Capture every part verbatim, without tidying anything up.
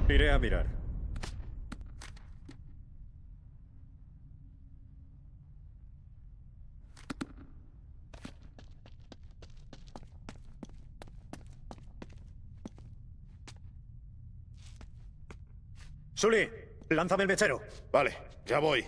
Iré a mirar. Sully, lánzame el mechero. Vale, ya voy.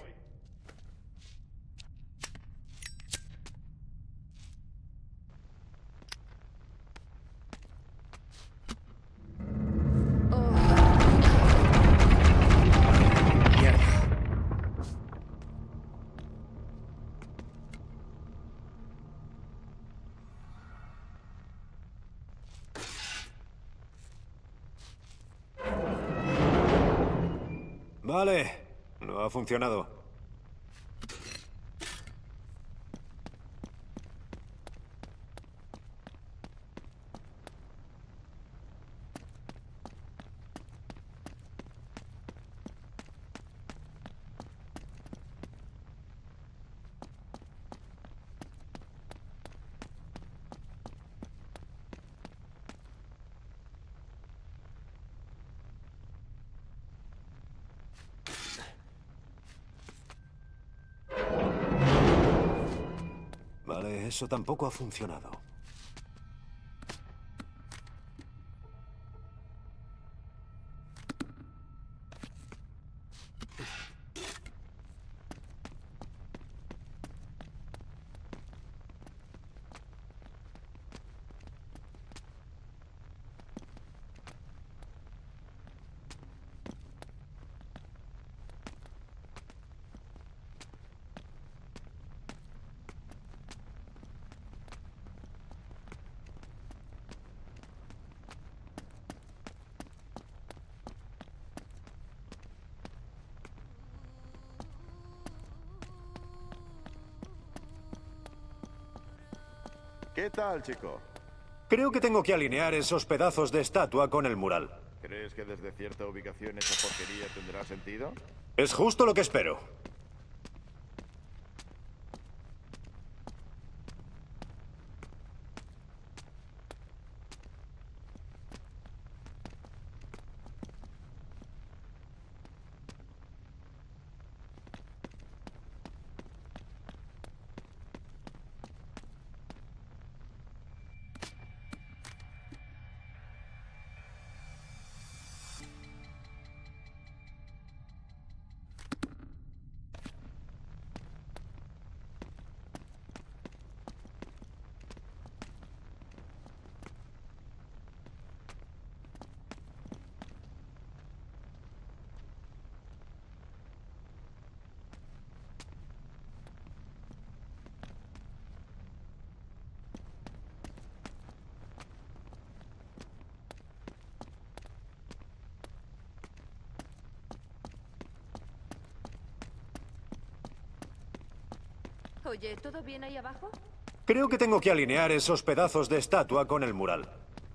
Vale, no ha funcionado. Vale, eso tampoco ha funcionado. ¿Qué tal, chico? Creo que tengo que alinear esos pedazos de estatua con el mural. ¿Crees que desde cierta ubicación esa porquería tendrá sentido? Es justo lo que espero. Oye, ¿todo bien ahí abajo? Creo que tengo que alinear esos pedazos de estatua con el mural.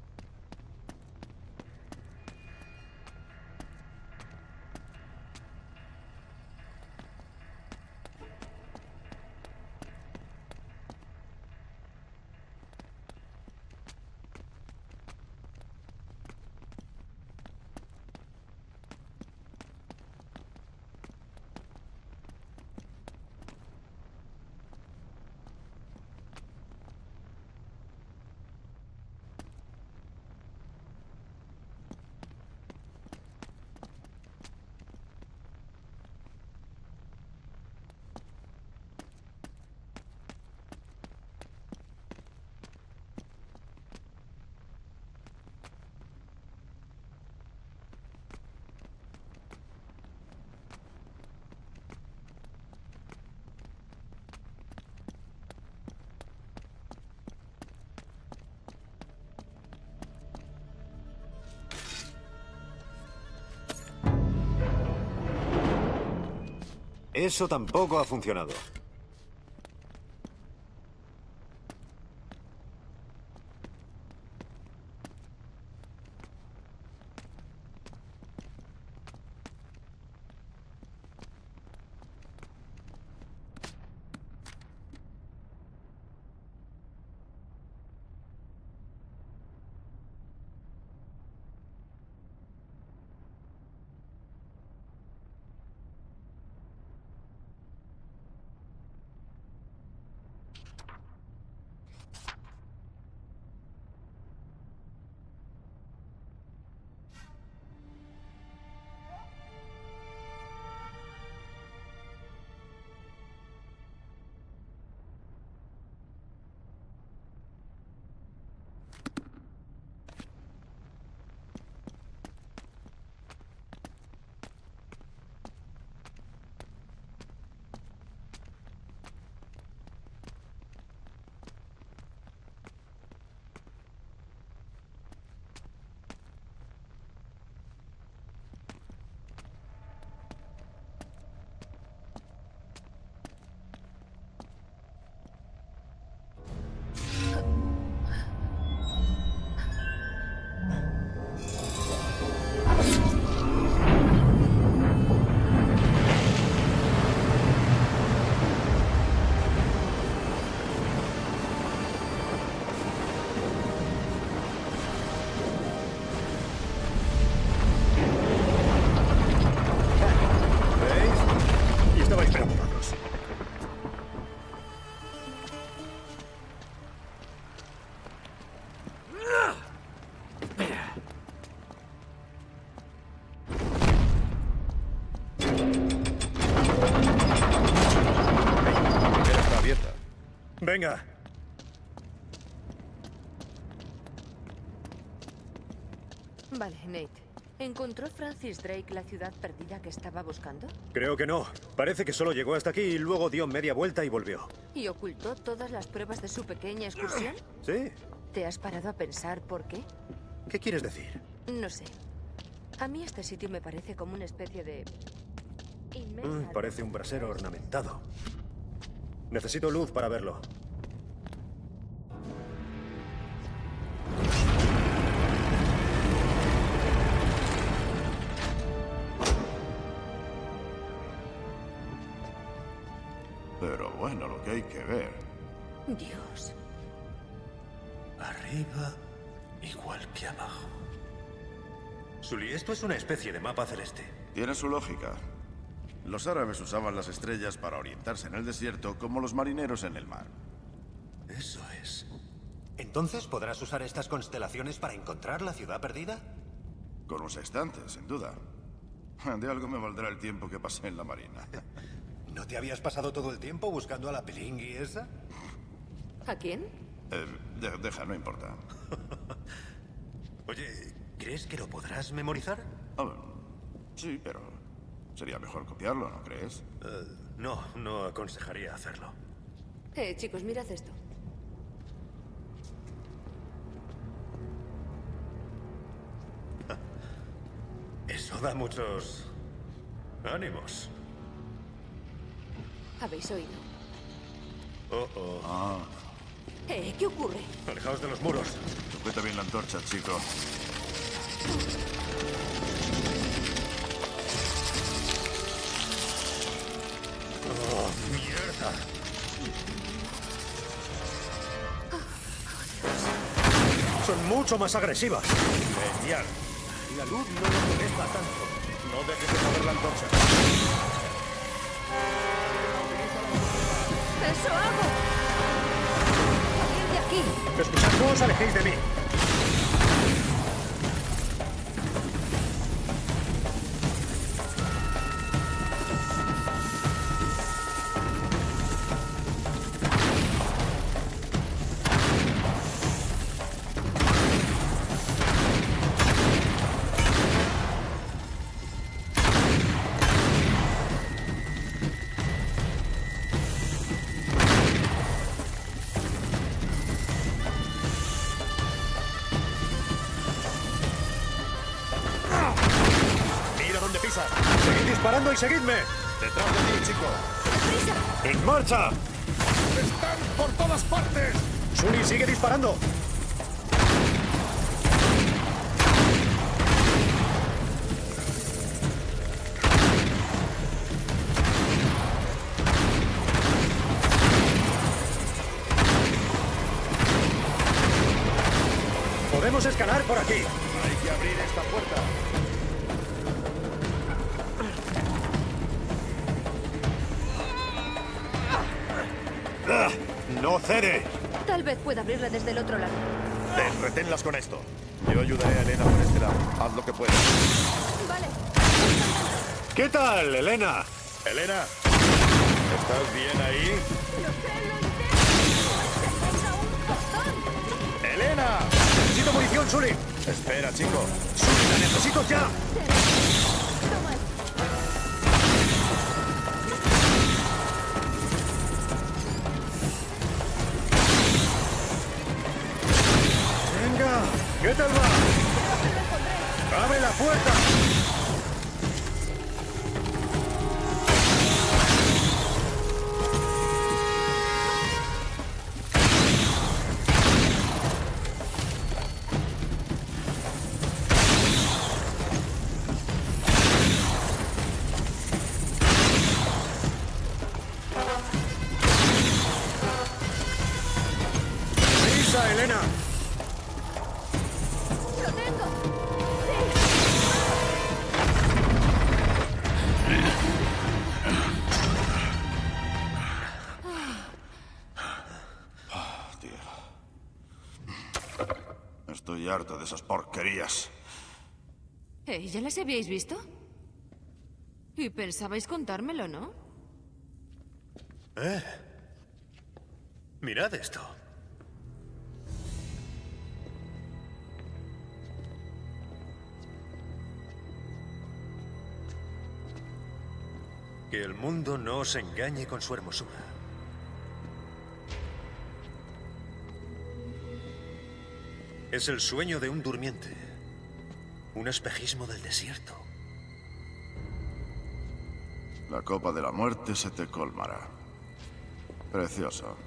Eso tampoco ha funcionado. Venga. Vale, Nate. ¿Encontró Francis Drake la ciudad perdida que estaba buscando? Creo que no. Parece que solo llegó hasta aquí y luego dio media vuelta y volvió. ¿Y ocultó todas las pruebas de su pequeña excursión? ¿Sí? ¿Te has parado a pensar por qué? ¿Qué quieres decir? No sé. A mí este sitio me parece como una especie de... inmensa- Mm, parece un brasero ornamentado. Necesito luz para verlo. Pero bueno, lo que hay que ver. Dios. Arriba, igual que abajo. Sully, esto es una especie de mapa celeste. Tiene su lógica. Los árabes usaban las estrellas para orientarse en el desierto como los marineros en el mar. Eso es. ¿Entonces podrás usar estas constelaciones para encontrar la ciudad perdida? Con un sextante, sin duda. De algo me valdrá el tiempo que pasé en la marina. ¿No te habías pasado todo el tiempo buscando a la pelingui esa? ¿A quién? Eh, de- deja, no importa. Oye, ¿crees que lo podrás memorizar? Ah, sí, pero sería mejor copiarlo, ¿no crees? Eh, no, no aconsejaría hacerlo. Eh, chicos, mirad esto. Eso da muchos ánimos. ¿Habéis oído? Oh, oh. Ah, Eh, ¿qué ocurre? Alejaos de los muros. sujeta bien la antorcha, chico. ¡Oh, mierda! Son mucho más agresivas. Genial. La luz no nos molesta tanto. No dejes de mover la antorcha. ¡Eso hago! ¡Salir de aquí! Escuchad, no os alejéis de mí. Mira dónde pisas. Seguid disparando y seguidme. Detrás de ti, chico. ¡Deprisa! ¡En marcha! ¡Están por todas partes! Sully, sigue disparando. Podemos escalar por aquí. Hay que abrir esta puerta. ¡Ah! ¡No cede! Tal vez pueda abrirla desde el otro lado. Ven, reténlas con esto. Yo ayudaré a Elena por este lado. Haz lo que puedas. Vale. ¿Qué tal, Elena? Elena, ¿estás bien ahí? ¡Lo sé, lo intento! ¡Se pega un botón! ¡Elena! Necesito munición, Sully. Espera, chico. ¡Sully, la necesito ya! Toma. ¡Venga! ¿Qué tal va? ¡Abre la puerta! ¡Prisa, Elena! ¡Lo tengo! Tío. Estoy harto de esas porquerías. Eh, ¿ya las habíais visto? Y pensabais contármelo, ¿no? ¿Eh? Mirad esto. Que el mundo no os engañe con su hermosura. Es el sueño de un durmiente. Un espejismo del desierto. La copa de la muerte se te colmará. Precioso.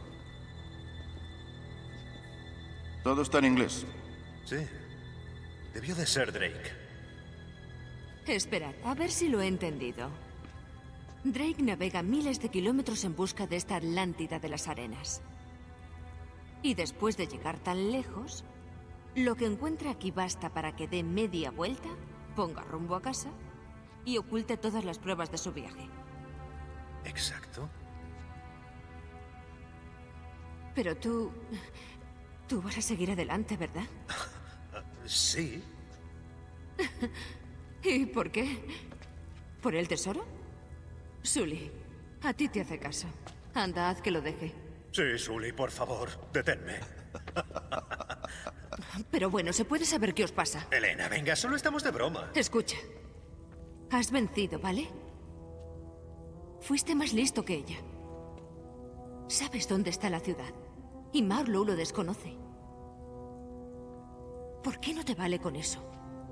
Todo está en inglés. Sí. Debió de ser Drake. Esperad, a ver si lo he entendido. Drake navega miles de kilómetros en busca de esta Atlántida de las arenas. Y después de llegar tan lejos, lo que encuentra aquí basta para que dé media vuelta, ponga rumbo a casa y oculte todas las pruebas de su viaje. Exacto. Pero tú... tú vas a seguir adelante, ¿verdad? Sí. ¿Y por qué? ¿Por el tesoro? Sully, a ti te hace caso. Anda, haz que lo deje. Sí, Sully, por favor, deténme. Pero bueno, se puede saber qué os pasa. Elena, venga, solo estamos de broma. Escucha. Has vencido, ¿vale? Fuiste más listo que ella. Sabes dónde está la ciudad. Y Marlowe lo desconoce. ¿Por qué no te vale con eso?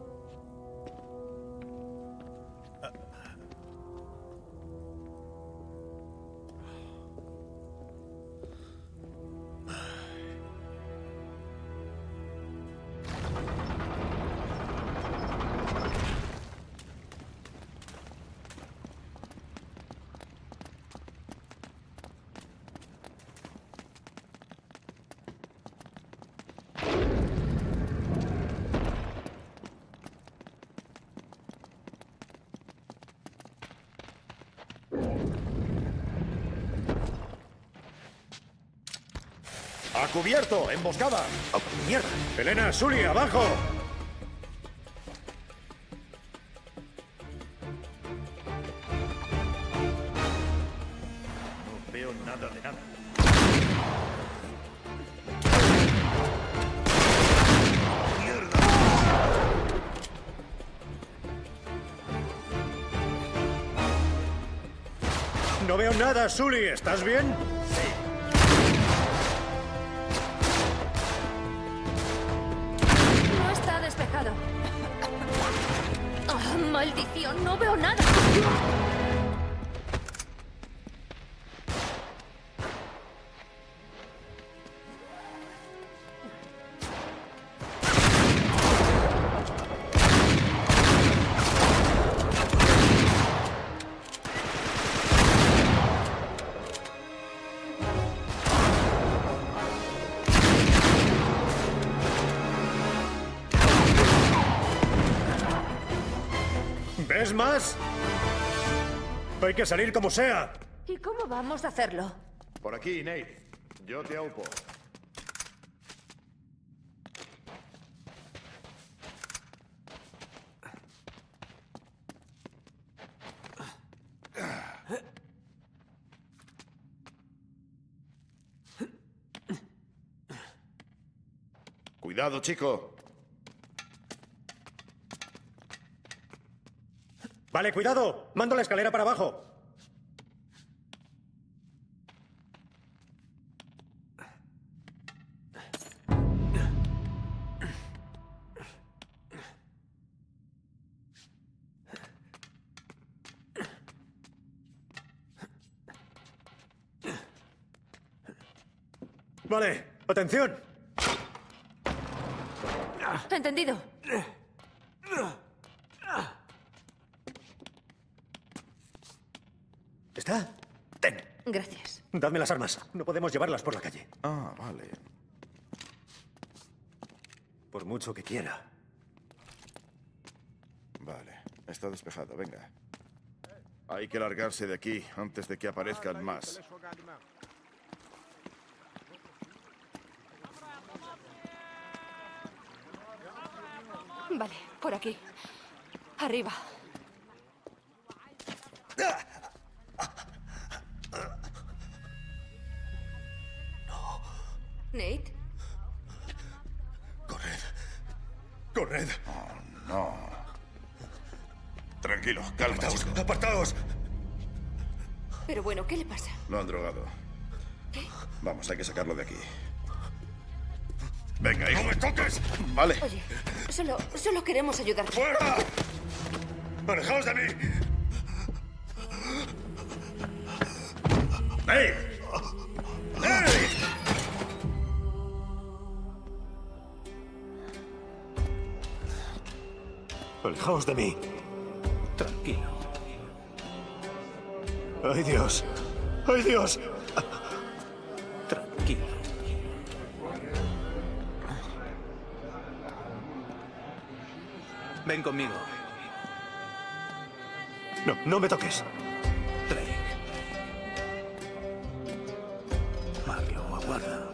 ¡A cubierto! ¡Emboscada! ¡Oh, mierda! ¡Elena, Sully, abajo! No veo nada de nada. No veo nada, Sully. ¿Estás bien? No está despejado. ¡Ah, maldición! No veo nada. ¿Ves más? Hay que salir como sea. ¿Y cómo vamos a hacerlo? Por aquí, Nate. Yo te aupo. Cuidado, chico. Vale, cuidado. Mando la escalera para abajo. Vale, atención. Entendido. ¿Está? Ten. Gracias. Dadme las armas. No podemos llevarlas por la calle. Ah, vale. Por mucho que quiera. Vale. Está despejado, venga. Hay que largarse de aquí antes de que aparezcan más. Vale, por aquí. Arriba. No. ¡Corred! Oh, no. Tranquilo, calma, ¡Apartaos! chico. ¡Apartaos! Pero bueno, ¿qué le pasa? Lo han drogado. ¿Qué? Vamos, hay que sacarlo de aquí. ¡Venga, hijo! ¡No me toques! Vale. Oye, solo, solo queremos ayudarte. ¡Fuera! ¡Alejaos de mí! ¡Ey! ¡Ey! Alejaos de mí. Tranquilo. ¡Ay, Dios! ¡Ay, Dios! Tranquilo. Ven conmigo. No, no me toques. Drake. Marlo, aguarda.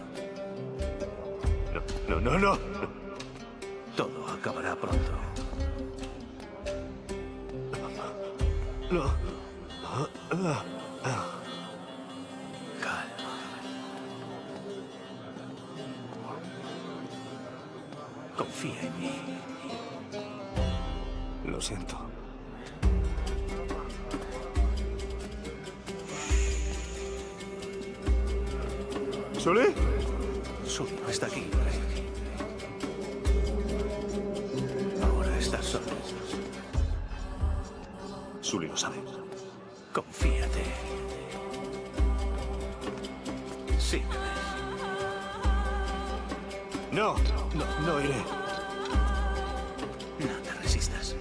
No, no, no, no. Todo acabará pronto. No. Calma. Confía en mí. Lo siento. ¿Sully? Sully no está aquí, Drake. Ahora estás solo. Sully lo sabe. Confíate. Sí. No, no, no iré. No te resistas.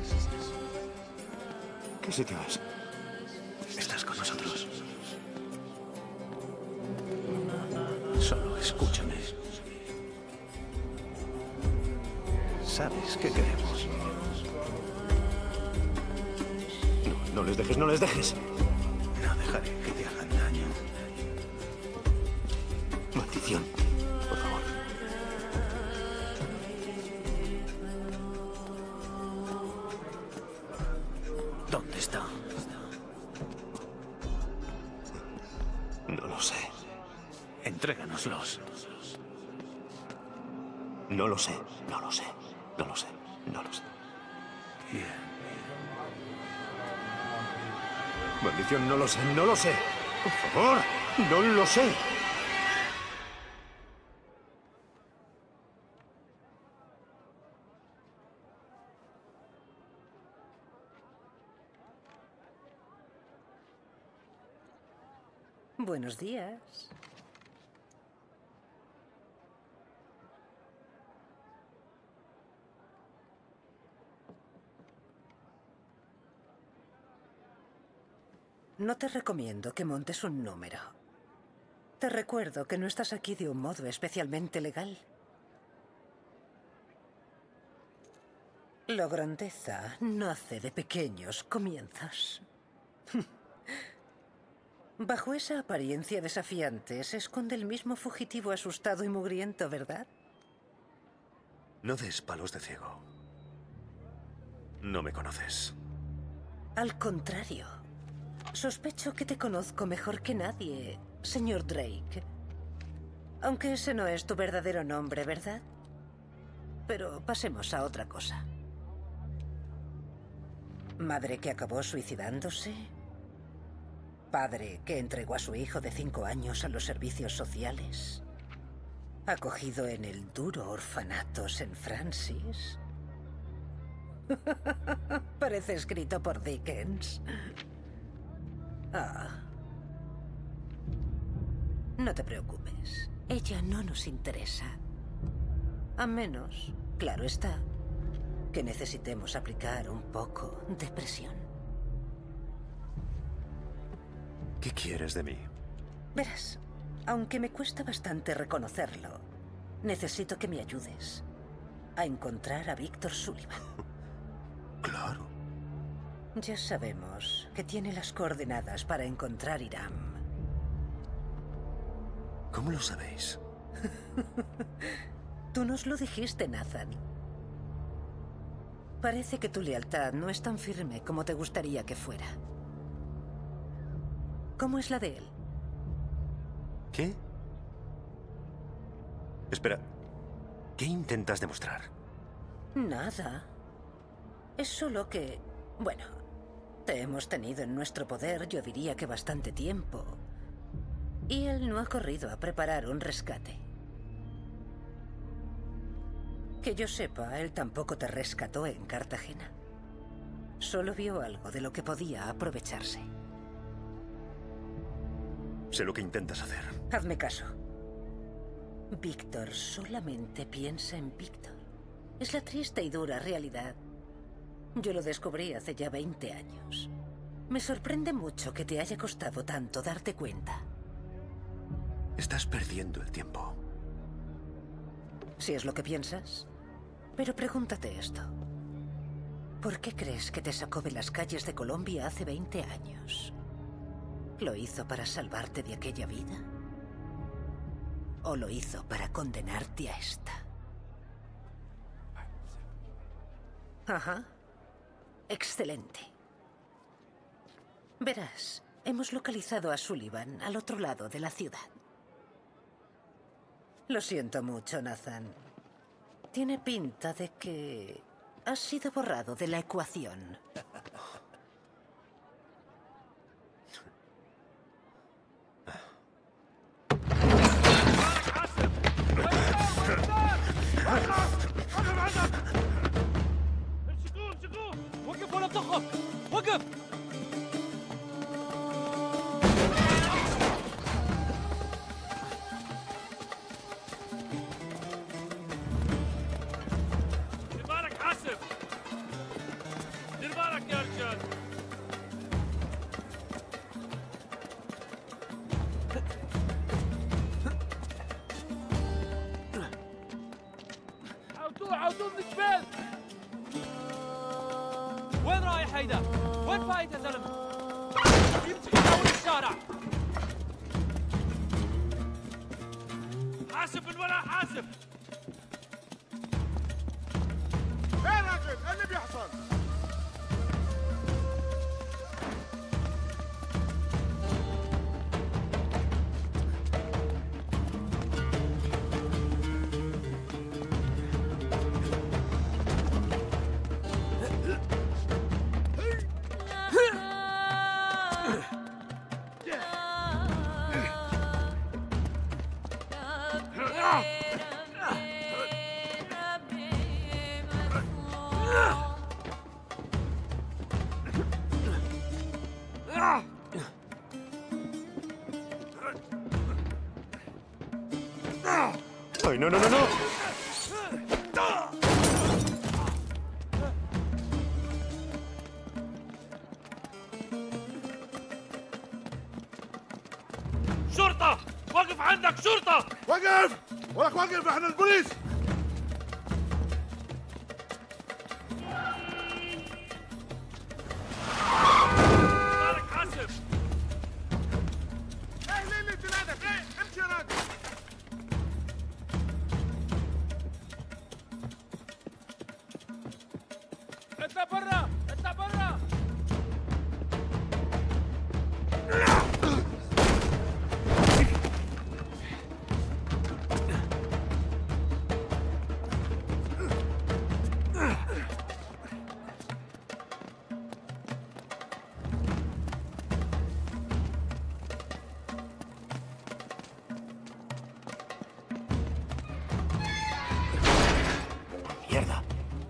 ¿Qué sitio es? Estás con nosotros. Solo escúchame. Sabes qué queremos. No, no les dejes, no les dejes. No dejaré que te hagan daño. Maldición. Por favor. ¿Dónde está? No lo sé. Entréganoslos. No lo sé. No lo sé. No lo sé. No lo sé. Bien. Maldición, no lo sé. No lo sé. Por favor. No lo sé. Buenos días. No te recomiendo que montes un número. Te recuerdo que no estás aquí de un modo especialmente legal. La grandeza nace de pequeños comienzos. Bajo esa apariencia desafiante se esconde el mismo fugitivo asustado y mugriento, ¿verdad? No des palos de ciego. No me conoces. Al contrario. Sospecho que te conozco mejor que nadie, señor Drake. Aunque ese no es tu verdadero nombre, ¿verdad? Pero pasemos a otra cosa. Madre que acabó suicidándose. Padre que entregó a su hijo de cinco años a los servicios sociales. Acogido en el duro orfanato Saint Francis. Parece escrito por Dickens. Ah. No te preocupes. Ella no nos interesa. A menos, claro está, que necesitemos aplicar un poco de presión. ¿Qué quieres de mí? Verás, aunque me cuesta bastante reconocerlo, necesito que me ayudes a encontrar a Víctor Sullivan. Claro. Ya sabemos que tiene las coordenadas para encontrar Hiram. ¿Cómo lo sabéis? Tú nos lo dijiste, Nathan. Parece que tu lealtad no es tan firme como te gustaría que fuera. ¿Cómo es la de él? ¿Qué? Espera. ¿Qué intentas demostrar? Nada. Es solo que... Bueno, te hemos tenido en nuestro poder, yo diría que bastante tiempo. Y él no ha corrido a preparar un rescate. Que yo sepa, él tampoco te rescató en Cartagena. Solo vio algo de lo que podía aprovecharse. Sé lo que intentas hacer. Hazme caso. Víctor solamente piensa en Víctor. Es la triste y dura realidad. Yo lo descubrí hace ya veinte años. Me sorprende mucho que te haya costado tanto darte cuenta. Estás perdiendo el tiempo. Si es lo que piensas. Pero pregúntate esto. ¿Por qué crees que te sacó de las calles de Colombia hace veinte años? ¿Lo hizo para salvarte de aquella vida? ¿O lo hizo para condenarte a esta? Ajá. Excelente. Verás, hemos localizado a Sullivan al otro lado de la ciudad. Lo siento mucho, Nathan. Tiene pinta de que has sido borrado de la ecuación. وين رايح هيدا؟ وين فايت يا زلمه؟ يمسك يحول الشارع. حاسب من ورا حاسب. ايه يا راجل؟ ايه اللي بيحصل؟ ¡Ay, no, no, no, no! شرطة! وقف عندك شرطة! وقف! ولك وقف، احنا البوليس! مالك حاسب! ايه ليه اللي تنادك؟ ايه امشي يا راجل! انت برا! انت برا! ¡Mierda!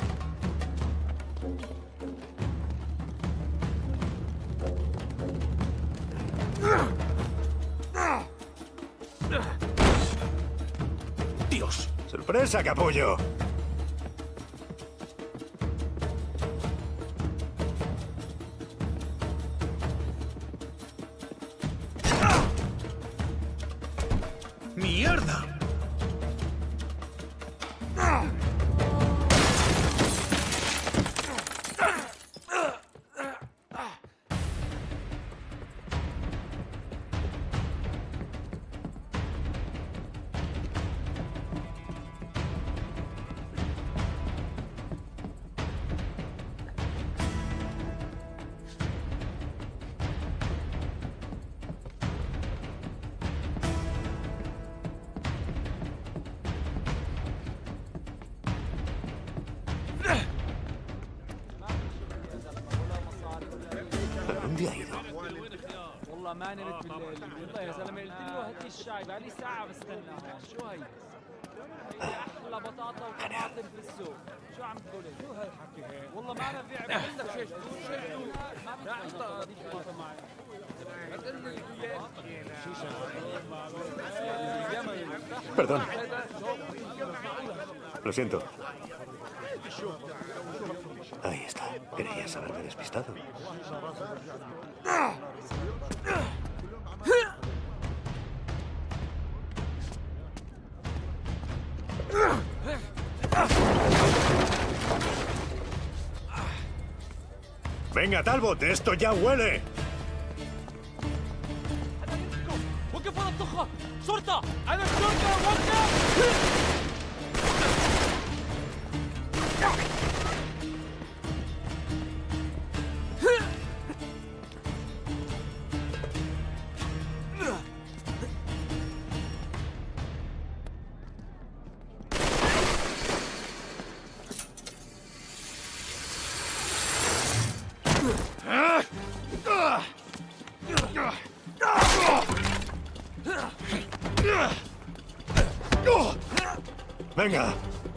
¡Dios! ¡Sorpresa, capullo! ¡Mierda! ¿Dónde ha ido? والله ما نمت بالليل والله يا زلمه قلت له هات لي الشاي بقالي ساعه بستناها شو هي؟ هي احلى بطاطا وطماطم في السوق شو عم تقول شو هالحكي هيك والله ما انا بيع بقول لك شيء شو ما بتعطى هذيك البطاطا معي Perdón. Lo siento. Ahí está. Creías haberme despistado. Venga, Talbot, esto ya huele. وقف ورا الطخه شرطه انا الشرطه وقف Venga.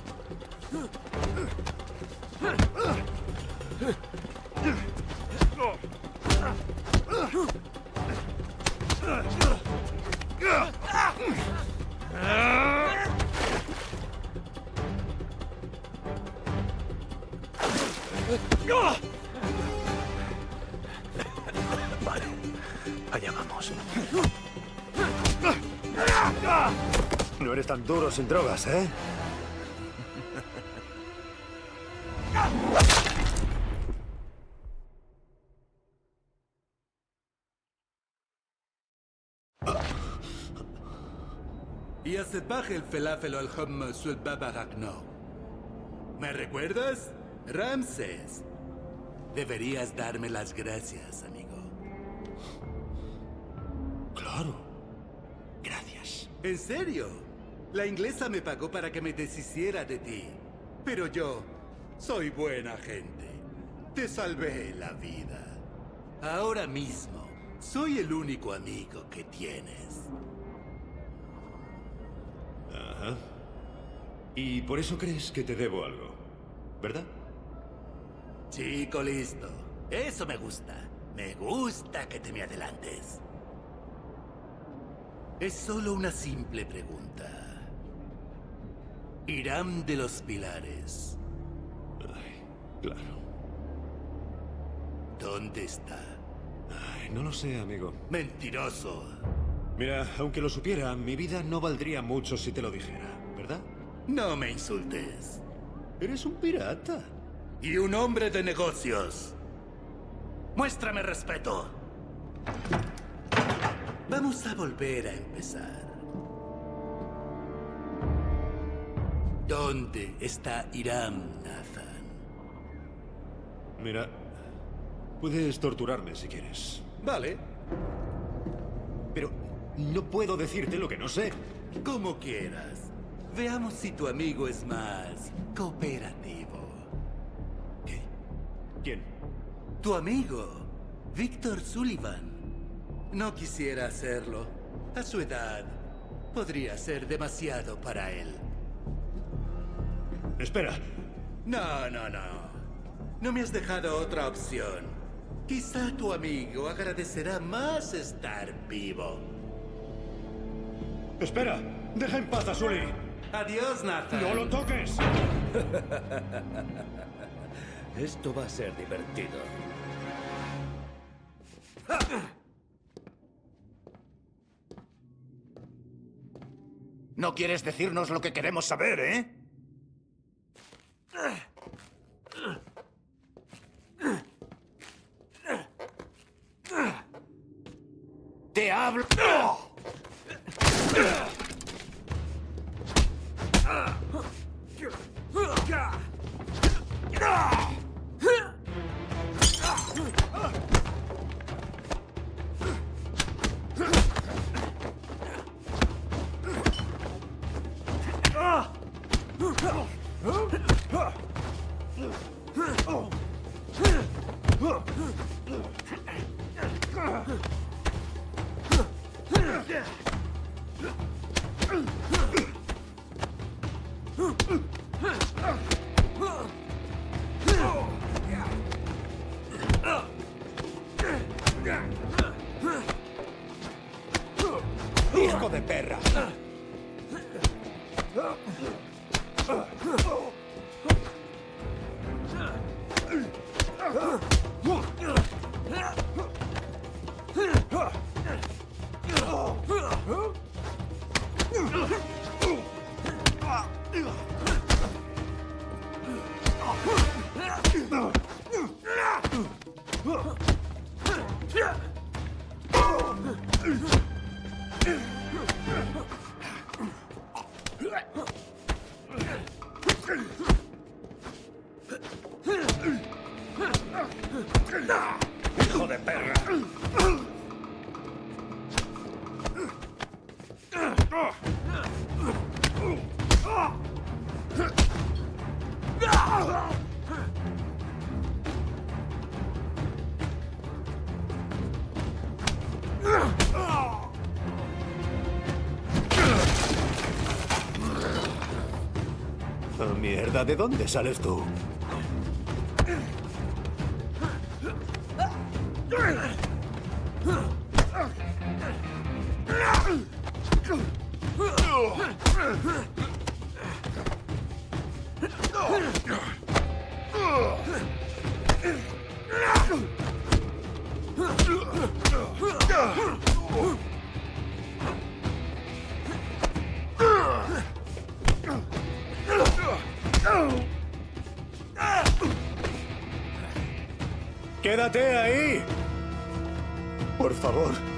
Vale, allá vamos. No eres tan duro sin drogas, ¿eh? يا صباح الفلافل والحمص والبابا غنو. ¿Me recuerdas? Ramses. Deberías darme las gracias, amigo. Claro. Gracias. ¿En serio? La inglesa me pagó para que me deshiciera de ti. Pero yo soy buena gente. Te salvé la vida. Ahora mismo, soy el único amigo que tienes. Ajá. Y por eso crees que te debo algo, ¿verdad? Chico listo. Eso me gusta. Me gusta que te me adelantes. Es solo una simple pregunta. Hiram de los Pilares. Ay, claro. ¿Dónde está? Ay, no lo sé, amigo. Mentiroso. Mira, aunque lo supiera, mi vida no valdría mucho si te lo dijera, ¿verdad? No me insultes. Eres un pirata. Y un hombre de negocios. Muéstrame respeto. Vamos a volver a empezar. ¿Dónde está Hiram, Nathan? Mira, puedes torturarme si quieres. Vale. Pero no puedo decirte lo que no sé. Como quieras. Veamos si tu amigo es más cooperativo. ¿Qué? ¿Quién? Tu amigo, Victor Sullivan. No quisiera hacerlo. A su edad, podría ser demasiado para él. Espera. No, no, no. No me has dejado otra opción. Quizá tu amigo agradecerá más estar vivo. Espera. Deja en paz a Sully. Adiós, Nathan. ¡No lo toques! Esto va a ser divertido. No quieres decirnos lo que queremos saber, ¿eh? Te hablo... ¡Hijo de perra! Oh, mierda, ¿de dónde sales tú? ¡Quédate ahí! Por favor.